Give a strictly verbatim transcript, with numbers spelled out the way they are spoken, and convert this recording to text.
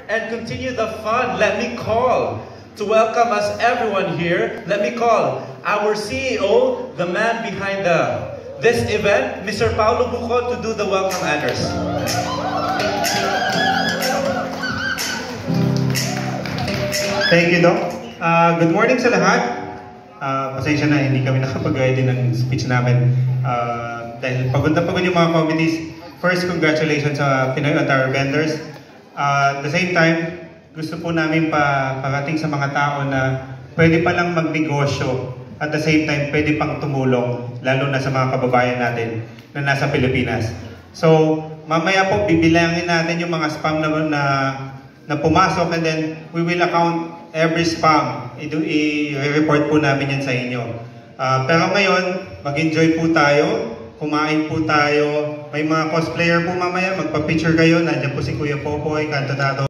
and continue the fun, let me call, to welcome us everyone here, let me call our C E O, the man behind the this event, Mister Paulo Bucon, to do the welcome address. Thank you, Doc. Uh, good morning sa lahat. Uh, pasensya na, hindi kami nakapag-ready ng speech namin. Uh, dahil pagod na pagod yung mga committees. First, congratulations sa Pinoy Attire vendors. Uh, at the same time, gusto po namin pa parating sa mga tao na pwede palang magnegosyo at the same time pwede pang tumulong, lalo na sa mga kababayan natin na nasa Pilipinas. So, mamaya po bibilangin natin yung mga spam na, na, na pumasok, and then we will account every spam. I-report po namin yan sa inyo. Uh, pero ngayon, mag-enjoy po tayo, kumain po tayo, may mga cosplayer po mamaya, magpa-picture kayo, nandiyan po si Kuya Popoy, Kanto Tato.